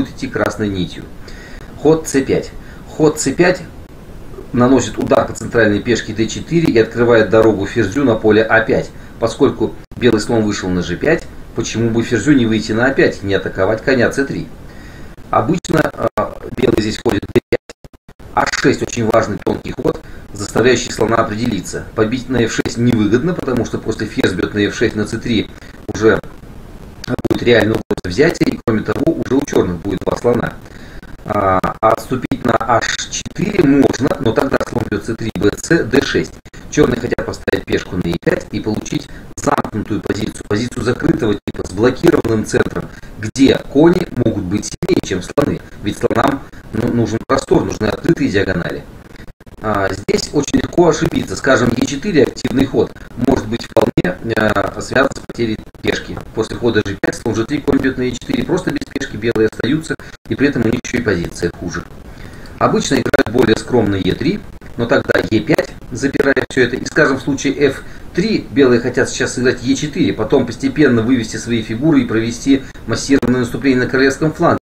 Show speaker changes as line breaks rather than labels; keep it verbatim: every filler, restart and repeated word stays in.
будет идти красной нитью. Ход цэ пять. Ход цэ пять наносит удар по центральной пешке дэ четыре и открывает дорогу ферзю на поле а пять. Поскольку белый слон вышел на жэ пять, почему бы ферзю не выйти на а пять и не атаковать коня цэ три? Обычно э, белый здесь ходит дэ пять. а шесть очень важный тонкий ход, заставляющий слона определиться. Побить на эф шесть невыгодно, потому что после ферзь бьет на эф шесть на цэ три уже будет реальная угроза взятия, и кроме того уже у черных будет два слона. А отступить на аш четыре можно, но тогда слон бьет цэ три, бэ цэ, дэ шесть. Черные хотят поставить пешку на е пять и получить замкнутую позицию, позицию закрытого типа с блокированным центром, где кони могут быть сильнее, чем слоны. Ведь слонам ну, нужен простор, нужны открытые диагонали. А здесь очень легко ошибиться. Скажем, е четыре активный ход может быть вполне э, связан с потерей пешки. После хода жэ пять слон жэ три, конь бьет на е четыре, просто без пешки белые остаются, и при этом у них еще и позиция хуже. Обычно играют более скромно е три, но тогда е пять, запирая все это, и, скажем, в случае эф три белые хотят сейчас сыграть е четыре, потом постепенно вывести свои фигуры и провести массированное наступление на королевском фланге.